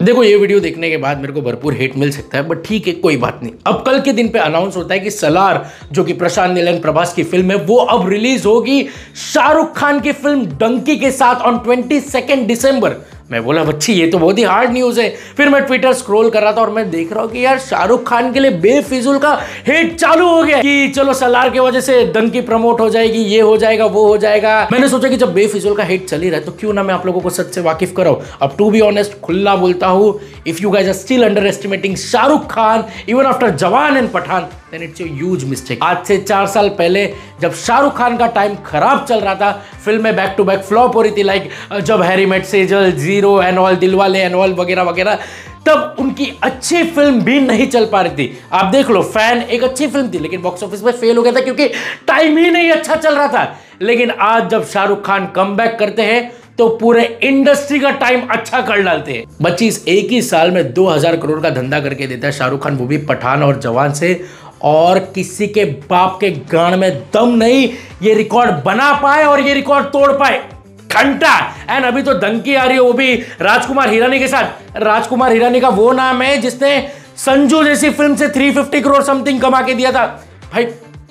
देखो ये वीडियो देखने के बाद मेरे को भरपूर हेट मिल सकता है, बट ठीक है कोई बात नहीं। अब कल के दिन पे अनाउंस होता है कि सलार जो कि प्रशांत नील एंड प्रभास की फिल्म है वो अब रिलीज होगी शाहरुख खान की फिल्म डंकी के साथ ऑन 22 दिसंबर। मैं बोला बच्ची ये तो बहुत ही हार्ड न्यूज़ है। फिर मैं ट्विटर स्क्रॉल कर रहा था और मैं देख रहा हूँ कि यार शाहरुख खान के लिए बेफिजूल का हेट चालू हो गया कि चलो सलार की वजह से डंकी प्रमोट हो जाएगी, ये हो जाएगा, वो हो जाएगा। मैंने सोचा कि जब बेफिजूल का हेट चल ही रहा है तो क्यों ना मैं आप लोगों को सच से वाकिफ कराऊं। अब टू बी ऑनेस्ट खुला बोलता हूँ, if you guys are still underestimating Shahrukh Khan even after Jawan and Pathaan then it's a huge mistake. आज से 4 साल पहले जब शाहरुख खान का टाइम खराब चल रहा था, फिल्में बैक टू बैक फ्लॉप हो रही थी, like Jab Harry met Sejal, Zero and all, Dilwale and all वगैरह वगैरह, तब उनकी अच्छी फिल्म भी नहीं चल पा रही थी। आप देख लो फैन एक अच्छी फिल्म थी लेकिन बॉक्स ऑफिस में फेल हो गया था क्योंकि टाइम ही नहीं अच्छा चल रहा था। लेकिन आज जब शाहरुख खान कमबैक करते हैं तो पूरे इंडस्ट्री का टाइम अच्छा कर डालते हैं। बच्ची एक ही साल में 2000 करोड़ का धंधा करके देता है शाहरुख खान, वो भी पठान और जवान से, और किसी के बाप के गांड में दम नहीं ये रिकॉर्ड बना पाए और ये रिकॉर्ड तोड़ पाए। घंटा एंड अभी तो डंकी आ रही है वो भी राजकुमार हिरानी के साथ। राजकुमार हिरानी का वो नाम है जिसने संजू जैसी फिल्म से 350 करोड़ समथिंग कमा के दिया था। भाई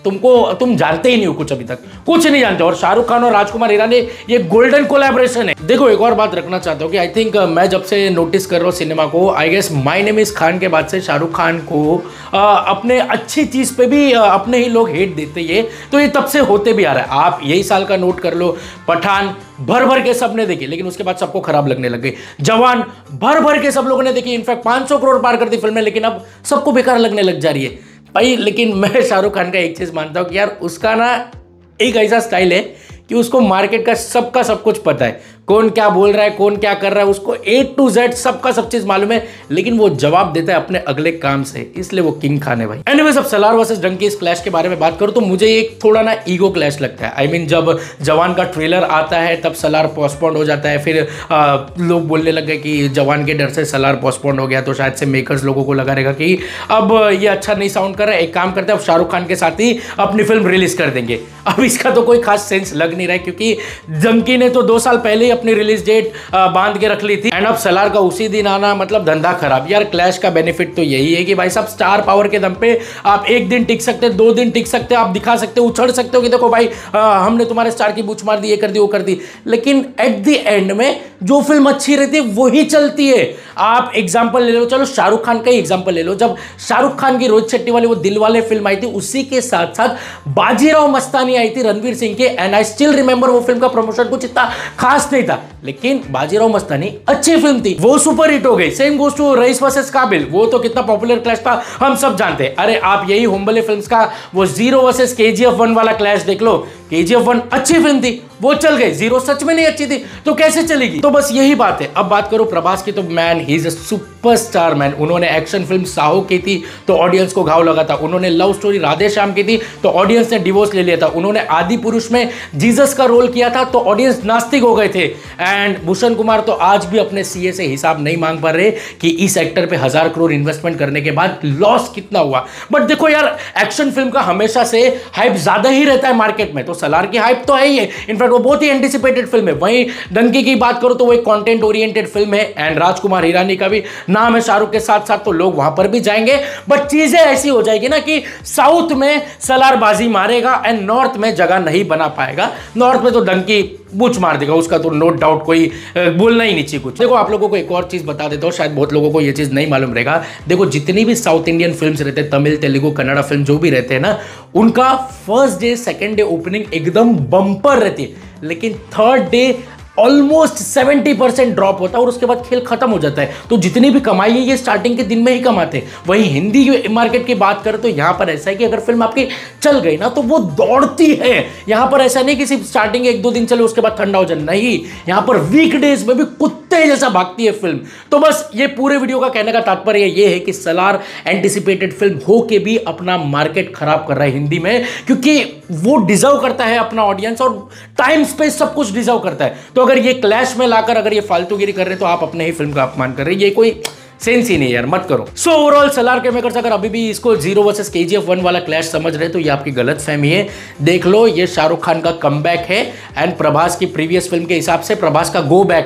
तुम जानते ही नहीं हो कुछ, अभी तक कुछ नहीं जानते। और शाहरुख खान और राजकुमार हिरानी ये गोल्डन कोलैबोरेशन है। देखो एक और बात रखना चाहता हूँ कि आई थिंक मैं जब से नोटिस कर रहा हूँ सिनेमा को, I guess my name is Khan के बाद से शाहरुख खान को अपने अच्छी चीज पे भी अपने ही लोग हेट देते हैं। तो ये तब से होते भी आ रहा है। आप यही साल का नोट कर लो, पठान भर भर के सबने देखी लेकिन उसके बाद सबको खराब लगने लग गई। जवान भर भर के सब लोगों ने देखी, इनफैक्ट 500 करोड़ पार करती फिल्में, लेकिन अब सबको बेकार लगने लग जा रही है भाई। लेकिन मैं शाहरुख खान का एक चीज मानता हूं कि यार उसका ना एक ऐसा स्टाइल है कि उसको मार्केट का सब कुछ पता है, कौन क्या बोल रहा है, कौन क्या कर रहा है, उसको A to Z सबका सब चीज मालूम है, लेकिन वो जवाब देता है अपने अगले काम से, इसलिए वो किंग खान है भाई। एनीवेज अब सलार वर्सेस डंकी इस क्लैश के बारे में बात करूं तो मुझे एक थोड़ा ना ईगो क्लैश लगता है। आई मीन जब जवान का ट्रेलर आता है तब सलार पोस्टपोन्ड हो जाता है, फिर लोग बोलने लग गए कि जवान के डर से सलार पोस्टपोन्ड हो गया, तो शायद से मेकर्स लोगों को लगा रहेगा कि अब ये अच्छा नहीं साउंड कर रहा है, एक काम करते हैं अब शाहरुख खान के साथ ही अपनी फिल्म रिलीज कर देंगे। अब इसका तो कोई खास सेंस लग नहीं रहा है क्योंकि डंकी ने तो 2 साल पहले ही अपनी रिलीज डेट बांध के रख ली थी एंड अब सलार का उसी दिन आना मतलब धंधा खराब। यार क्लैश का बेनिफिट तो यही है कि भाई साहब स्टार पावर के दम पे आप 1 दिन टिक सकते, 2 दिन टिक सकते, आप दिखा सकते हो, उछड़ सकते हो कि देखो भाई हमने तुम्हारे स्टार की बूच मार दी, ये कर दी, वो कर दी, लेकिन एट द एंड में जो फिल्म अच्छी रहती है वही चलती है। आप एग्जांपल ले लो, चलो शाहरुख खान का ही एग्जांपल ले लो, जब शाहरुख खान की रोहित शेट्टी वाली वो दिलवाले फिल्म आई थी उसी के साथ साथ बाजीराव मस्तानी आई थी रणवीर सिंह के, एंड आई स्टिल रिमेंबर वो फिल्म का प्रमोशन कुछ इतना खास नहीं था लेकिन बाजीराव मस्तानी अच्छी फिल्म थी, वो सुपर हिट हो गई। Same goes to Raees versus Kaabil, वो तो कितना पॉपुलर क्लैश था हम सब जानते हैं। अरे आप यही होम्बले फिल्म्स का वो जीरो वर्सेस KGF 1 वाला क्लैश देख लो, KGF 1 अच्छी फिल्म थी, वो चल गई, जीरो सच में नहीं अच्छी थी तो कैसे चलेगी। तो बस यही बात है। अब बात करो प्रभास की तो मैन ही इज अ सुपरस्टार मैन। उन्होंने एक्शन फिल्म साहो की थी तो ऑडियंस को घाव लगा था, उन्होंने लव स्टोरी राधे श्याम की थी तो ऑडियंस ने डिवोर्स ले लिया था, उन्होंने आदि पुरुष में जीसस का रोल किया था तो ऑडियंस नास्तिक हो गए थे, एंड भूषण कुमार तो आज भी अपने CA से हिसाब नहीं मांग पा रहे कि इस एक्टर पे 1000 करोड़ इन्वेस्टमेंट करने के बाद लॉस कितना हुआ। बट देखो यार एक्शन फिल्म का हमेशा से हाइप ज्यादा ही रहता है मार्केट में, तो सलार की हाइप तो है ही है, इनफैक्ट वो बहुत ही एंटिसिपेटेड फिल्म है। वहीं डंकी की बात करो तो वो एक कंटेंट ओरिएंटेड फिल्म है एंड राजकुमार हिरानी का भी नाम है शाहरुख के साथ साथ, तो लोग वहां पर भी जाएंगे। बट चीजें ऐसी हो जाएगी ना कि साउथ में सलार बाजी मारेगा एंड नॉर्थ में जगह नहीं बना पाएगा। नॉर्थ में तो डंकी बूच मार देगा, उसका तो नो डाउट कोई बोलना ही नहीं चाहिए कुछ। देखो आप लोगों को एक और चीज बता देता हूँ, शायद बहुत लोगों को ये चीज नहीं मालूम रहेगा। देखो जितनी भी साउथ इंडियन फिल्म्स रहते हैं, तमिल तेलुगु कन्नड़ा फिल्म जो भी रहते हैं ना, उनका first day second day opening एकदम बम्पर रहती है, लेकिन थर्ड डे ऑलमोस्ट 70% ड्रॉप होता है और उसके बाद खेल खत्म हो जाता है। तो जितनी भी कमाई है ये स्टार्टिंग के दिन में ही कमाते हैं। वहीं हिंदी मार्केट की बात करें तो यहाँ पर ऐसा है कि अगर फिल्म आपकी चल गई ना तो वो दौड़ती है। यहाँ पर ऐसा नहीं कि सिर्फ स्टार्टिंग 1-2 दिन चले उसके बाद ठंडा हो जाए, नहीं, यहाँ पर वीकडेज में भी कुत्ते जैसा भागती है फिल्म। तो बस ये पूरे वीडियो का कहने का तात्पर्य ये है कि सलार एंटिसिपेटेड फिल्म हो के भी अपना मार्केट खराब कर रहा है हिंदी में, क्योंकि वो डिजर्व करता है अपना ऑडियंस और टाइम स्पेस सब कुछ डिजर्व करता है। तो अगर ये क्लैश में लाकर अगर ये फालतूगिरी कर रहे हैं तो आप अपने ही फिल्म का अपमान कर रहे हैं, ये कोई सेंस ही नहीं यार, मत करो। सो ओवरऑल सलार के मेकर्स अगर अभी भी इसको जीरो वर्सेस KGF 1 वाला क्लैश समझ रहे तो ये आपकी गलत फहमी है। देख लो ये शाहरुख खान का कमबैक है एंड प्रभास की प्रीवियस फिल्म के हिसाब से प्रभास का गो बैक है।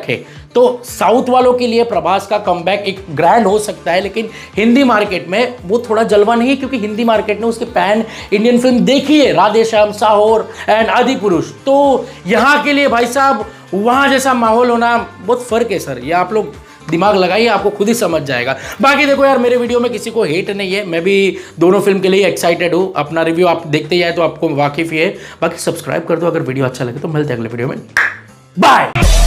तो साउथ वालों के लिए प्रभास का कमबैक एक ग्रैंड हो सकता है, लेकिन हिंदी मार्केट में वो थोड़ा जलवा नहीं है, क्योंकि हिंदी मार्केट ने उसके पैन इंडियन फिल्म देखी है, राधे श्याम, साहोर एंड आदि पुरुष। तो यहां के लिए भाई साहब वहां जैसा माहौल होना बहुत फर्क है सर, ये आप लोग दिमाग लगाइए, आपको खुद ही समझ जाएगा। बाकी देखो यार, मेरे वीडियो में किसी को हेट नहीं है, मैं भी दोनों फिल्म के लिए एक्साइटेड हूं। अपना रिव्यू आप देखते ही आए तो आपको वाकिफ ही है। बाकी सब्सक्राइब कर दो अगर वीडियो अच्छा लगे तो। मिलते हैं अगले वीडियो में, बाय।